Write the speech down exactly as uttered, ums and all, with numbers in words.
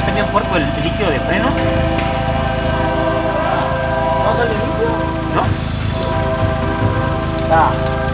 prendido un puerco el, el líquido de freno. ¿No sale limpio? ¿No? Ah.